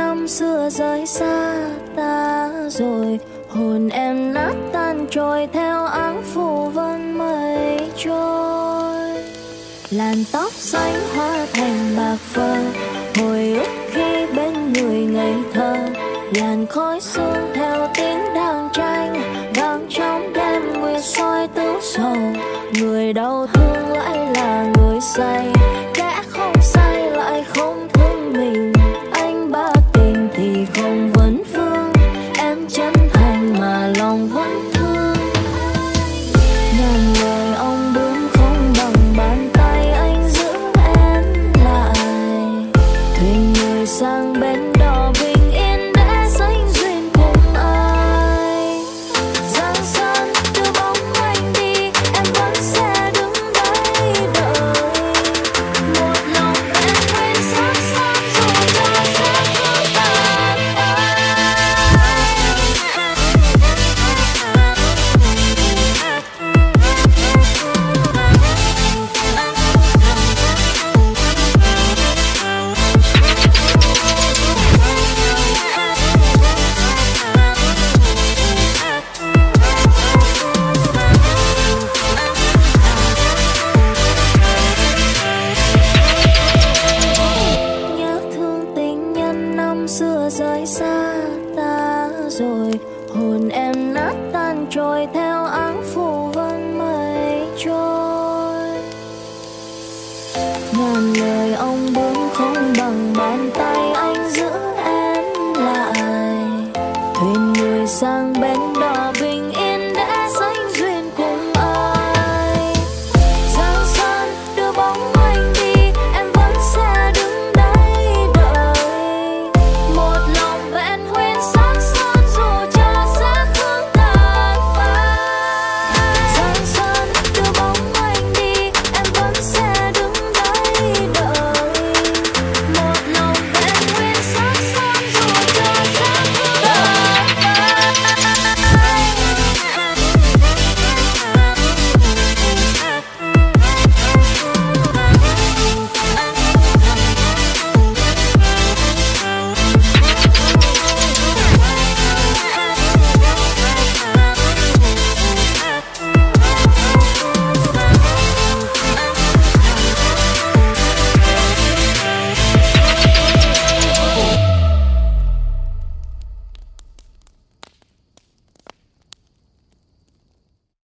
năm xưa rời xa ta rồi, hồn em nát tan trôi theo áng phủ vân mây trôi. Làn tóc xanh hóa thành bạc phơ, hồi ức khi bên người ngây thơ. Làn khói sương theo tiếng đàn tranh, vang trong đêm nguyệt soi tứ sầu. Người đau thương lại là người say, kẻ không say lại không thương mình. Anh ba tình thì không vấn vương, em chân thành mà lòng vẫn thương. Ngàn lời ông bướm không bằng bàn tay anh giữ em lại. Thuyền người sang bên đò bình yên để sánh duyên cùng ai. Giang sơn đưa bóng anh đi, em vẫn sẽ đứng đây đợi. Một lòng em quên sắc son dù cho sẽ cứ tan nhớ thương tình nhân năm xưa rời xa ta rồi, hồn em nát tan trôi theo áng phủ vân mây trôi. Ngàn lời ông bướm không bằng bàn tay anh giữ em lại. Thuyền người sang bên